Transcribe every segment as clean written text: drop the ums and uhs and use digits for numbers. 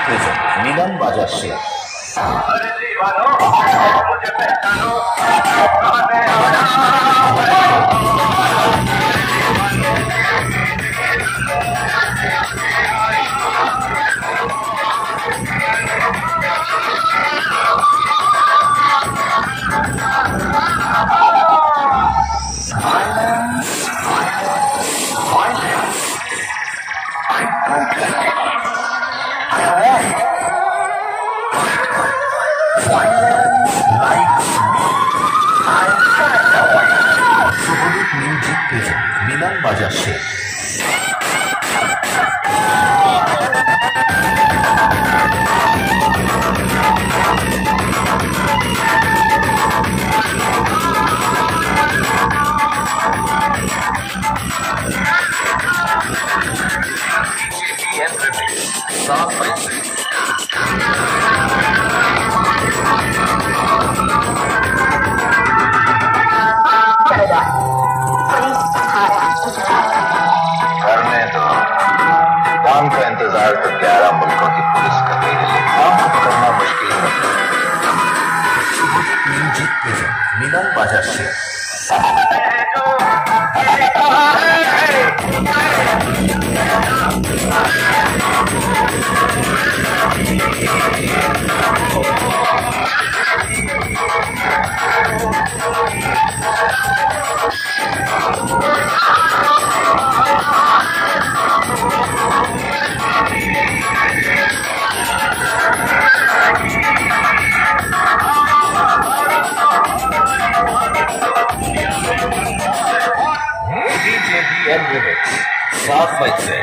Present मिलन बाजार से music present मिलन बाजार से काम का इंतजार तो 11 मुल्कों की पुलिस कर रही है, काम करना मुश्किल है। म्यूजिक प्रेजेंट मिलन बाजार से साफ बाइक से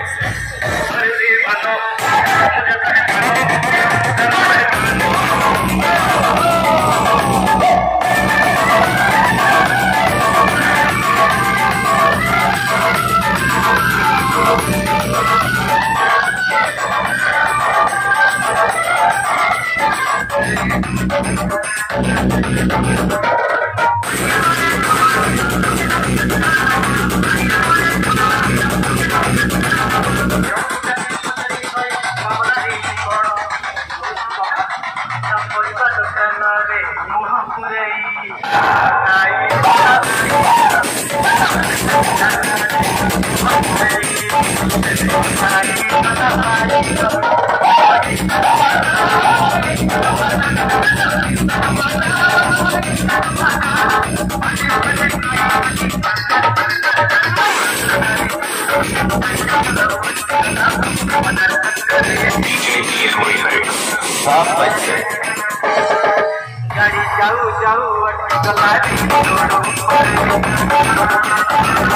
साफ बाइक से गाड़ी जाऊ जाऊ